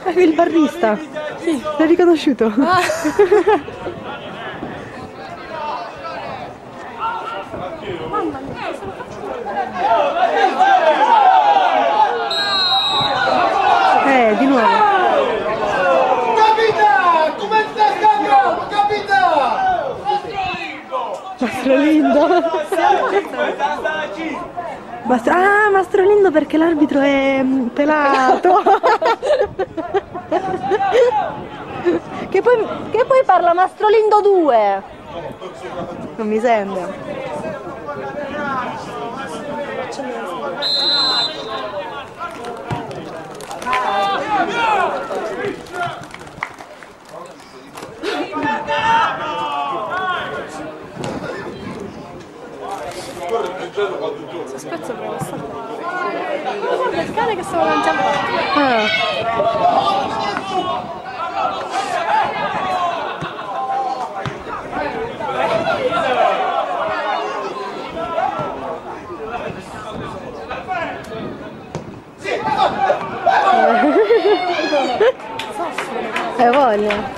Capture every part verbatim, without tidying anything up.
È il barista. Sì. L'hai riconosciuto? Ah. Mamma mia, che sono Eh, di nuovo. Capita! Come sta scambiando? Capita! Mastro Lindo. Mastro... Ah, Mastro Lindo perché l'arbitro è mm, pelato. Che poi, che poi parla Mastro Lindo due. Non mi sembra. spezzo proprio stato. Ma guarda il cane che stava mangiando. Ah. Hai voglia?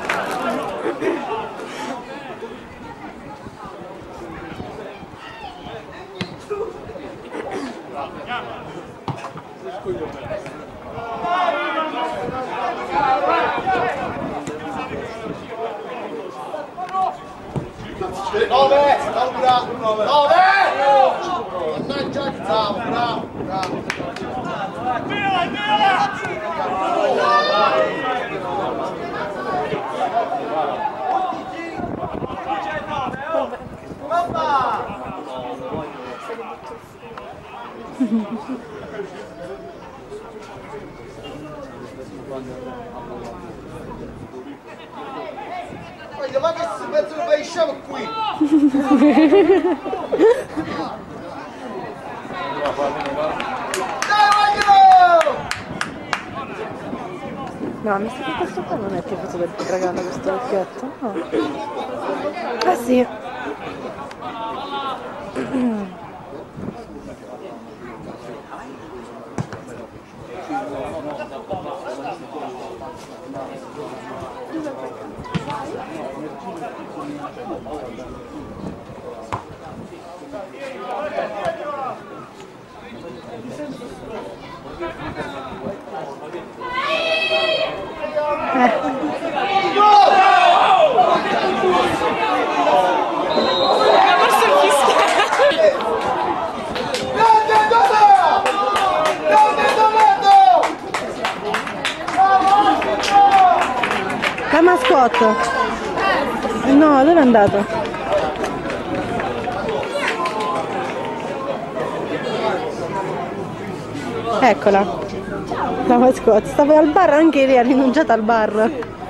nove! nove! nove! Mannaggia, bravo, bravo, bravo! Ma che si pensa che fai sciamo qui? No, mi sa che questo qua non è tifoso del Dragano, questo occhietto, no? Ah sì. La mascotte. No, dove è andato? Eccola. La mascotte. Stava al bar, anche lei ha rinunciato al bar.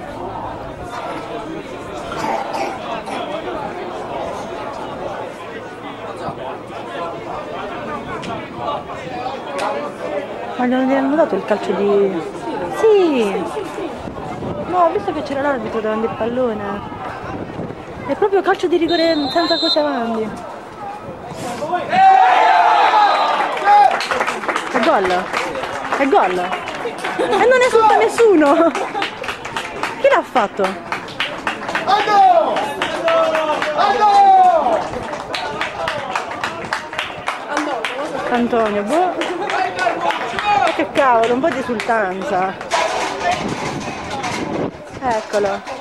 Ma non gli hanno dato il calcio di... Sì! No, ho visto che c'era l'arbitro davanti al pallone. È proprio calcio di rigore senza cose avanti. È gol? È gol? E non esulta nessuno! Chi l'ha fatto? Ando! Ando! Antonio, boh. Che cavolo, un po' di esultanza. Eccolo.